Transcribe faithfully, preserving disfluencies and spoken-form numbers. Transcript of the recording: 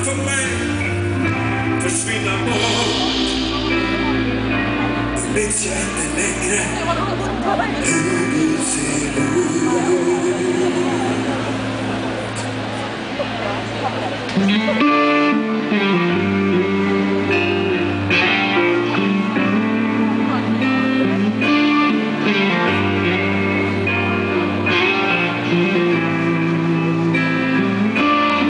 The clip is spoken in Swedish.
för mig försvinna bort. Nu minns jag inte längre hur du ser ut.